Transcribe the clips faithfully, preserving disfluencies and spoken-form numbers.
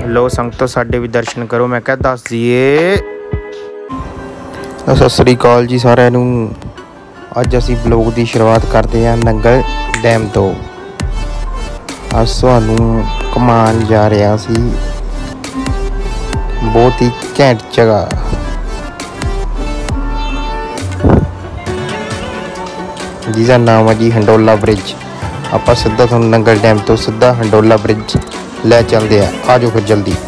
लो संगतो साडे भी दर्शन करो। मैं क्या दस दिए। सत श्री अकाल जी सारिਆਂ ਨੂੰ। ਅੱਜ ਅਸੀਂ ब्लॉग की शुरुआत करते हैं नंगल डैम तो। ਅੱਜ ਤੁਹਾਨੂੰ ਘੁਮਾਉਣ जा रहा सी बहुत ही घैंट जगह। जिसका नाम है जी हंडोला ब्रिज। आप सीधा थोड़ा नंगल डैम तो सीधा हंडोला ब्रिज ले चलते हैं। आ जाओ फिर जल्दी।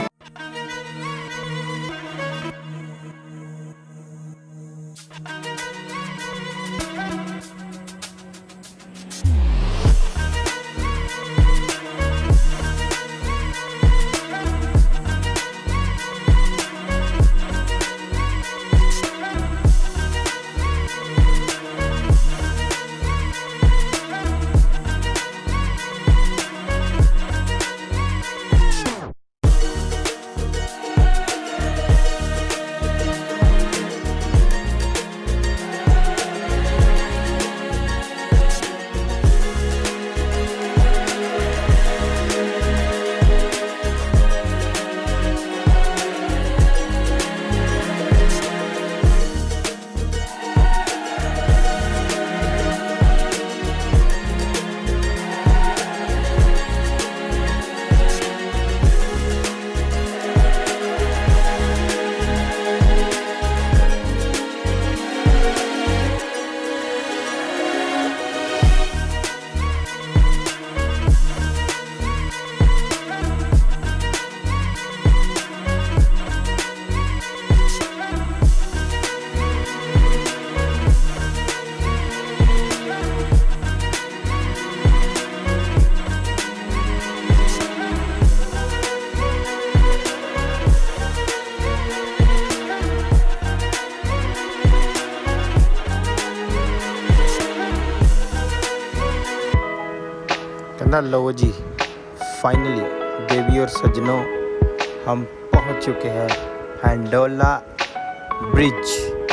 कहना लो जी फाइनली देवी और सज्जनों हम पहुंच चुके हैं हंडोला ब्रिज।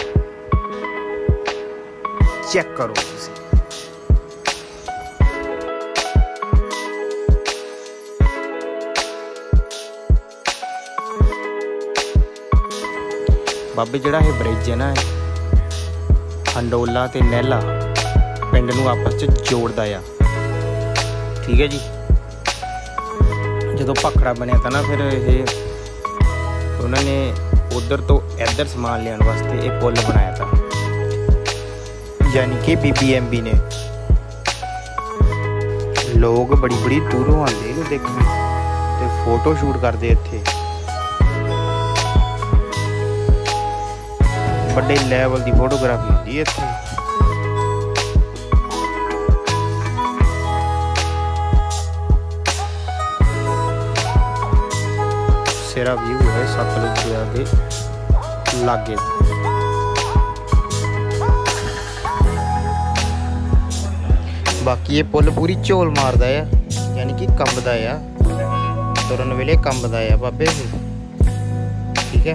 चेक करो इसे। बाबे जिहड़ा ये ब्रिज है ना हंडोला ते नैला पिंड नूं आपस च जोड़दा आ। ठीक है जी। जो भाखड़ा बनया था ना फिर ये उन्होंने उधर तो इधर समान लिया वास्ते एक पुल बनाया था, यानी कि बी बी एम बी ने। लोग बड़ी बड़ी दूरों आते हैं देखने ते फोटो शूट करते इत्थे। बड़े लैवल की फोटोग्राफी होती है इत्थे। सेरा व्यू है सतलुज दरिया के लागे। बाकी ये पुल पूरी झोल मारदा है, यानी कि कंबदा है, तुरन वेले कंबदा है बाबे। ठीक है।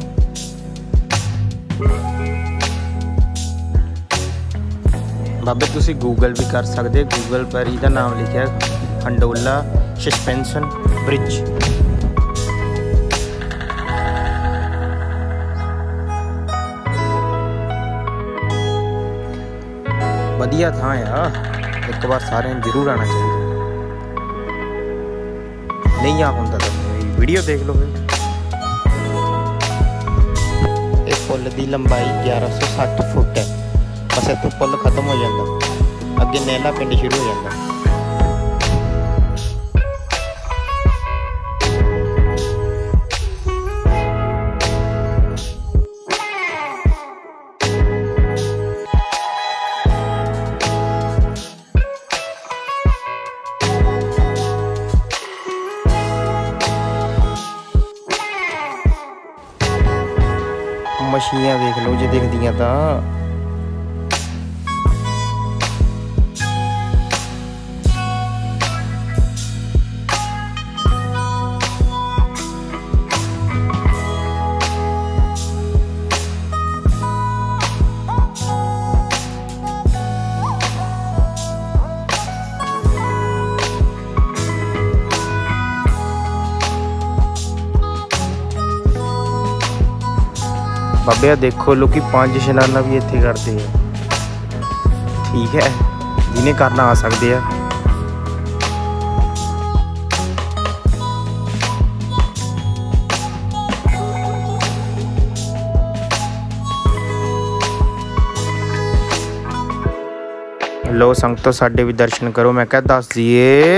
बाबे तुसी गूगल भी कर सकते। गूगल पर इसका नाम लिखा हंडोला सस्पेंशन ब्रिज। वधिया थां यार, एक बार सारे जरूर आना चाहिए। नहीं आ होंदा तो वीडियो देख लो। इस पुल की लंबाई ग्यारह सौ सठ फुट है। बस इत्थे पुल खत्म हो जाता, अगे नैला पिंड शुरू हो जाता। मछलियां देख लो जो दिखदियां तो। बाबे देखो लोग पांच इशनाना भी इत्थे करते हैं। ठीक है, जिन्हें करना आ सकते हैं। लो संगतो साडे भी दर्शन करो। मैं क्या दस दिए,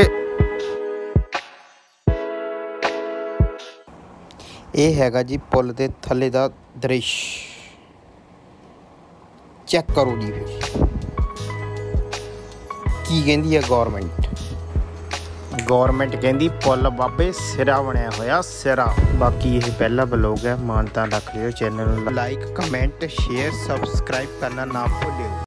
ये हैगा जी पुल के थले का दृश्य। चेक करो जी फिर की कहती है गौरमेंट। गौरमेंट कहती पुल बाबे सिरा बनया होया सिरा। बाकी ये पहला ब्लॉग है, मानता रख लियो। Channel like comment share subscribe करना ना भूलियो।